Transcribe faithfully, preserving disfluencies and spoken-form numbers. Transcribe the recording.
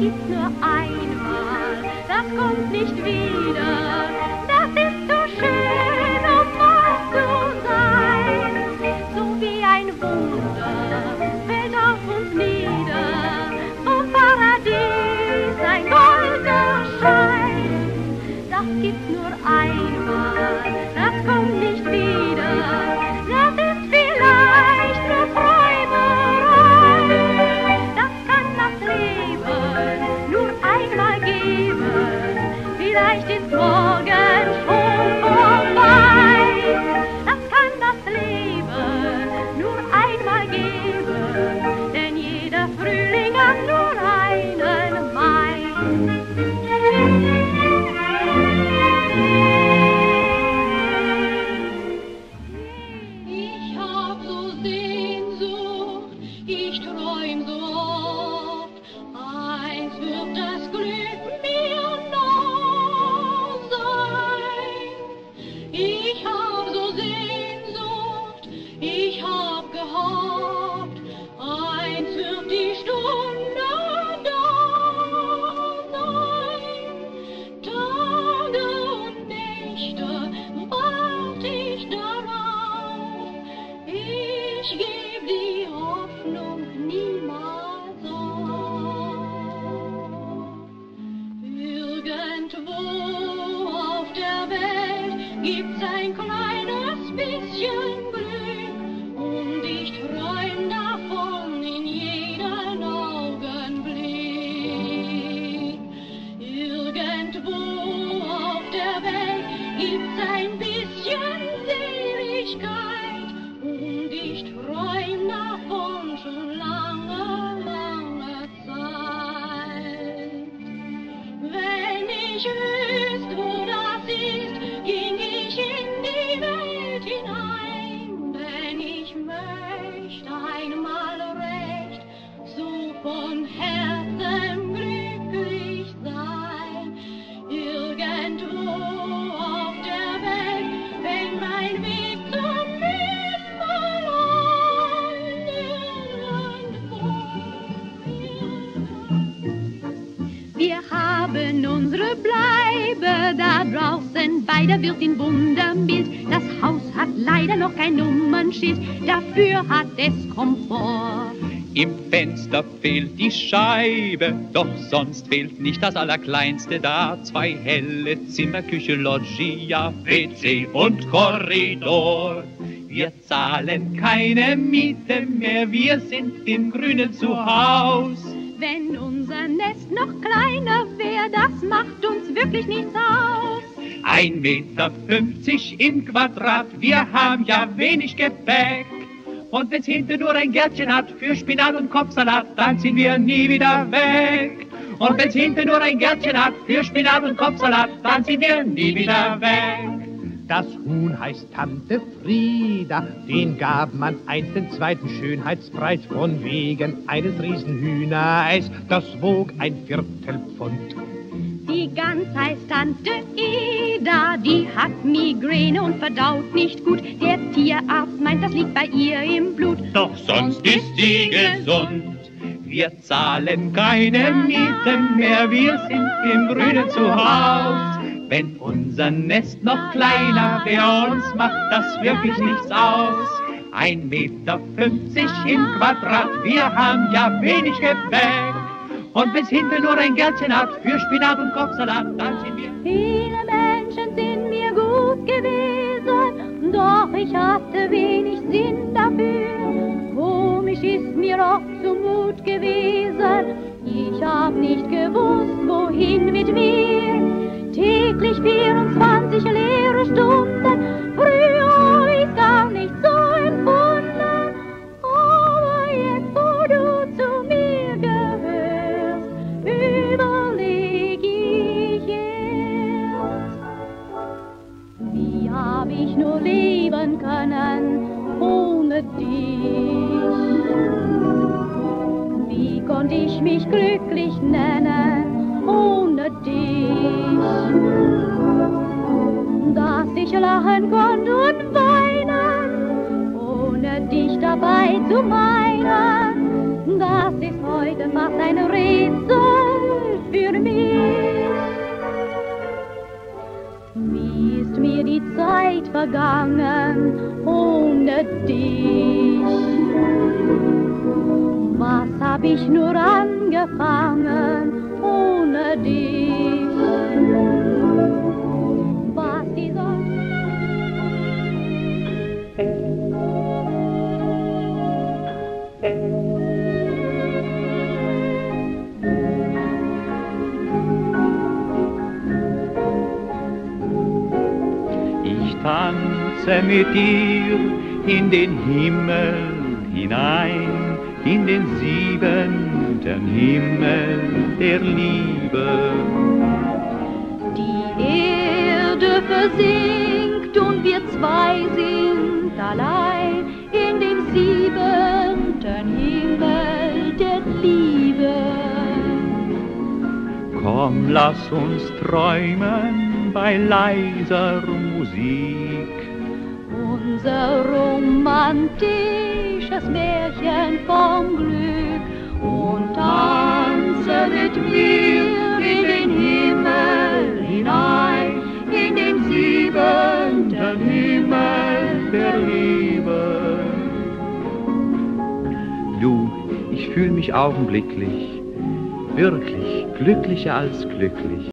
gibt's nur einmal, das kommt nicht wieder. Das ist so schön, um wahr zu sein. So wie ein Wunder fällt auf uns nieder, vom Paradies ein goldener Schein. Das gibt's nur einmal, das kommt nicht wieder. Das ist vielleicht nur Träumerei. Das kann das Leben nur einmal geben. Vielleicht ist morgen schon vorbei. Das kann das Leben nur einmal geben, denn jeder Frühling hat nur einen Mai. Ich hab so Sehnsucht, ich träum so oft, eins wird das Glück mir noch sein. Ich hab so Sehnsucht, ich hab gehofft, eins wird die Stunde da sein. Tage und Nächte wart ich darauf, ich geb die Hoffnung niemals auf. Irgendwo auf der Welt gibt's ein kleines bisschen Glück und ich träum davon in jedem Augenblick. Irgendwo auf der Welt gibt's ein bisschen Seligkeit und ich träum davon schon lange, lange Zeit. Wenn ich wüsste, wo das ist, ging ich in die Welt hinein, denn ich möchte einmal recht so von Herzen glücklich sein. Irgendwo auf der Welt fängt mein Weg zum Himmel an. Irgendwo, Wir haben unsere Bleibe da draußen bei der Wirtin Wundermild. Das Haus hat leider noch kein Nummernschild, dafür hat es Komfort. Im Fenster fehlt die Scheibe, doch sonst fehlt nicht das Allerkleinste da. Zwei helle Zimmer, Küche, Loggia, W C und Korridor. Wir zahlen keine Miete mehr, wir sind im Grünen zu Haus. Wenn unser Nest noch kleiner wäre, das macht uns wirklich nichts aus. Ein Meter fünfzig im Quadrat, wir haben ja wenig Gepäck. Und wenn's hinten nur ein Gärtchen hat für Spinat und Kopfsalat, dann sind wir nie wieder weg. Und wenn's hinten nur ein Gärtchen hat für Spinat und Kopfsalat, dann sind wir nie wieder weg. Das Huhn heißt Tante Frieda, den gab man einst den zweiten Schönheitspreis von wegen eines Riesenhühnereis, das wog ein Viertelpfund. Die Gans heißt Tante Ida, die hat Migräne und verdaut nicht gut. Der Tierarzt meint, das liegt bei ihr im Blut. Doch sonst ist sie gesund. Wir zahlen keine Miete mehr, wir sind im Grünen zu Haus. Wenn unser Nest noch kleiner wäre, uns macht das wirklich nichts aus. Ein Meter fünfzig im Quadrat, wir haben ja wenig Gepäck. Und wenn's hinten nur ein Gärtchen hat für Spinat und Kopfsalat, dann sind wir... Viele Menschen sind mir gut gewesen, doch ich hatte wenig Sinn dafür. Komisch ist mir oft zumut gewesen, ich hab nicht gewusst, wohin mit mir. Täglich vierundzwanzig leere Stunden, früher hab ich's gar nicht so empfunden. Aber jetzt, wo du zu mir gehörst, überleg ich erst, wie hab ich nur leben können ohne dich? Wie konnte ich mich glücklich nennen ohne dich? Dass ich lachen konnte und weinen, ohne dich dabei zu meinen, das ist heute fast ein Rätsel. mir die Zeit vergangen ohne dich. Was hab ich nur angefangen ohne dich? Was die Sonne Ich tanze mit dir in den Himmel hinein, in den siebenten Himmel der Liebe. Die Erde versinkt und wir zwei sind allein in dem siebenten Himmel der Liebe. Komm, lass uns träumen bei leiser Musik. Unser romantisches Märchen vom Glück und tanze mit mir in den Himmel hinein, in den siebenten Himmel der Liebe. Du, ich fühl mich augenblicklich, wirklich glücklicher als glücklich.